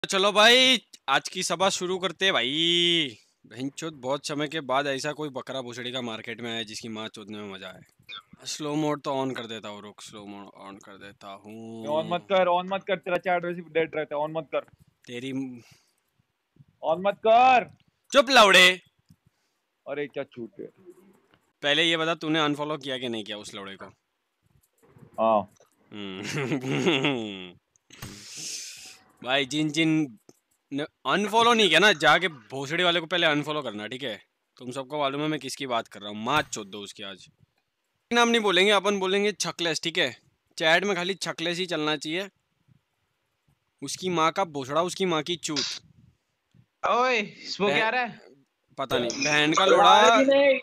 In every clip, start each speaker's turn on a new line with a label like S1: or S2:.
S1: चलो भाई आज की सभा शुरू करते हैं भाई। बहनचोद बहुत समय के बाद ऐसा कोई बकरा भुसड़ी का मार्केट में आया जिसकी माँ चोदने में मजा आए। स्लो मोड तो ऑन कर देता हूँ, रुक स्लो मोड ऑन कर देता
S2: ऑन मत
S1: हूँ।
S2: कर, ऑन मत कर, तेरा चैट वैसे डेड रहता है। ऑन मत कर,
S1: तेरी
S2: ऑन मत कर।
S1: चुप लौड़े।
S2: अरे क्या छूट गया।
S1: पहले ये बता तूने अनफॉलो किया कि नहीं किया उस लौड़े को?
S2: हाँ
S1: भाई जिन जिन अनफॉलो नहीं किया ना, जाके भोसड़ी वाले को पहले अनफॉलो करना, ठीक है? तुम सबको मालूम है मैं किसकी बात कर रहा हूँ। माँ चोद दो उसकी आज। नाम नहीं बोलेंगे, अपन बोलेंगे छकलेस, ठीक है? चैट में खाली छकलेस ही चलना चाहिए। उसकी माँ का भोसड़ा, उसकी माँ की चूत।
S3: ओए वो क्या रहा है?
S1: पता नहीं बहन का लोड़ा।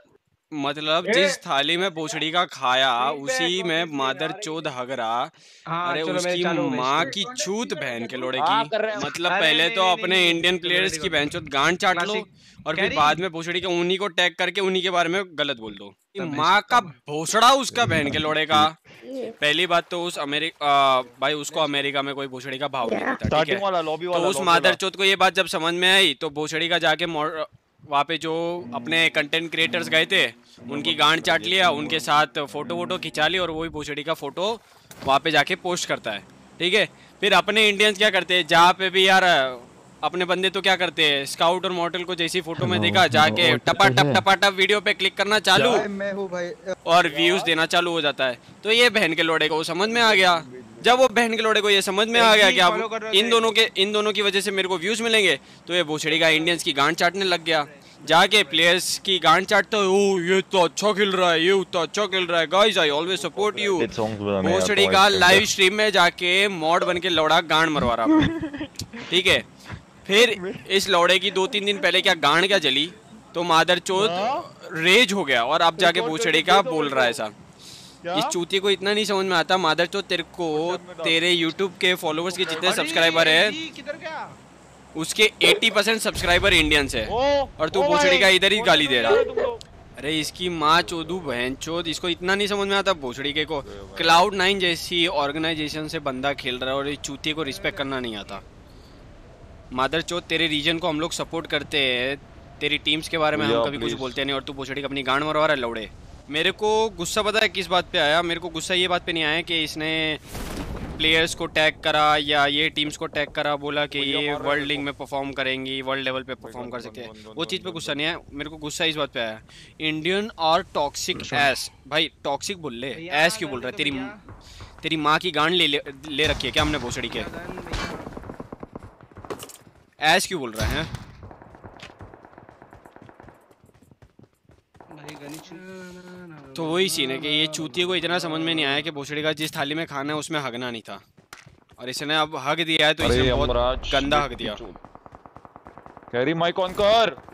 S1: मतलब जिस थाली में भोसड़ी का खाया उसी में मादर चोद हग रहा।
S3: हाँ
S1: अरे
S3: चलो मेरे
S1: उसकी
S3: चालू हो गए
S1: माँ
S3: इसके।
S1: की चूत बहन के लोड़े
S2: हाँ
S1: की।
S2: कर रहे हैं।
S1: मतलब
S3: अरे
S1: पहले
S3: नहीं,
S1: तो
S3: नहीं,
S1: अपने
S3: नहीं,
S1: इंडियन
S3: नहीं,
S1: प्लेयर्स
S3: नहीं,
S1: की
S3: नहीं,
S1: बहन चोद गांड चाट लो
S3: क्लासिक
S1: और
S3: कह
S1: फिर
S3: रही?
S1: बाद में भोसड़ी के उन्हीं को टैग करके उन्हीं के बारे में गलत बोल दो।
S3: तब
S1: माँ
S3: मैं
S1: का भोसड़ा उसका बहन के लोड़े का। पहली बात तो उस भाई उसको अमेरिका में कोई भोसड़ी का भाव नहीं देता, ठीक है?
S2: स्टार्टिंग वाला लॉबी
S1: तो
S2: वाला
S1: उस मादर चोद को ये बात जब समझ में आई तो भोसड़ी का जाके वहाँ पे जो अपने कंटेंट क्रिएटर्स गए थे उनकी गांड चाट लिया, उनके साथ फोटो वोटो खिंचा ली और वही भोसड़ी का फोटो वहाँ पे जाके पोस्ट करता है, ठीक है? फिर अपने इंडियंस क्या करते हैं, जहाँ पे भी यार अपने बंदे तो क्या करते हैं, स्काउट और मॉडल को जैसी फोटो में देखा जाके टपाटप वीडियो पे क्लिक करना चालू
S4: मैं हूँ भाई।
S1: और व्यूज देना चालू हो जाता है। तो ये बहन के लोड़े को वो समझ में आ गया। जब वो बहन के लोड़े को ये समझ में आ गया कि अब इन दोनों की वजह से मेरे को व्यूज मिलेंगे, तो ये भोसड़ी का इंडियंस की गांड चाटने लग गया। जाके प्लेयर्स की गांड चाटता है, ओ ये तो अच्छा खेल रहा है, ये उतना अच्छा खेल रहा है, guys I always support you. भोसड़ी का लाइव स्ट्रीम में जाके मॉड बन के लौड़ा गांड मरवा रहा, ठीक है? फिर इस लौड़े की 2-3 दिन पहले क्या गांड क्या जली तो मादर चोद रेज हो गया और अब जाके भोसड़ी का बोल रहा है ऐसा। इस चूतिए को इतना नहीं समझ में आता, मादर चोद तेरे को तेरे YouTube के फॉलोअर्स के जितने सब्सक्राइबर है
S3: किधर गया?
S1: उसके 80% सब्सक्राइबर इंडियंस है और तू भोसड़ी का इधर ही गाली दे रहा। अरे इसकी माँ चोदू बहन चोद, इसको इतना नहीं समझ में आता भोसड़ी के को Cloud9 जैसी ऑर्गेनाइजेशन से बंदा खेल रहा है और इस चूतिए को रिस्पेक्ट करना नहीं आता। मादर चोद तेरे रीजन को हम लोग सपोर्ट करते हैं, तेरी टीम्स के बारे में हम कभी कुछ बोलते नहीं और तू भोसड़ी अपनी गांड मरवा रहा है लौड़े। मेरे को गुस्सा पता है किस बात पे आया? मेरे को गुस्सा ये बात पे नहीं आया कि इसने प्लेयर्स को टैग करा या ये टीम्स को टैग करा, बोला कि ये वर्ल्ड लीग में परफॉर्म करेंगी, वर्ल्ड लेवल पे परफॉर्म कर सकते हैं, वो चीज़ पे गुस्सा नहीं आया। मेरे को गुस्सा इस बात पे आया, इंडियन और टॉक्सिक एस। भाई टॉक्सिक बोल ले, एस क्यों बोल रहा है? तेरी माँ की गांड ले रखी है क्या हमने भोसड़ी के? एस क्यों बोल रहा है? तो वही सीन है कि ये चूतिए को इतना समझ में नहीं आया कि भोसड़ी का जिस थाली में खाना है उसमें हगना नहीं था और इसने अब हग दिया है तो इसने बहुत गंदा हग दिया।
S2: कैरी माइक ऑन कर।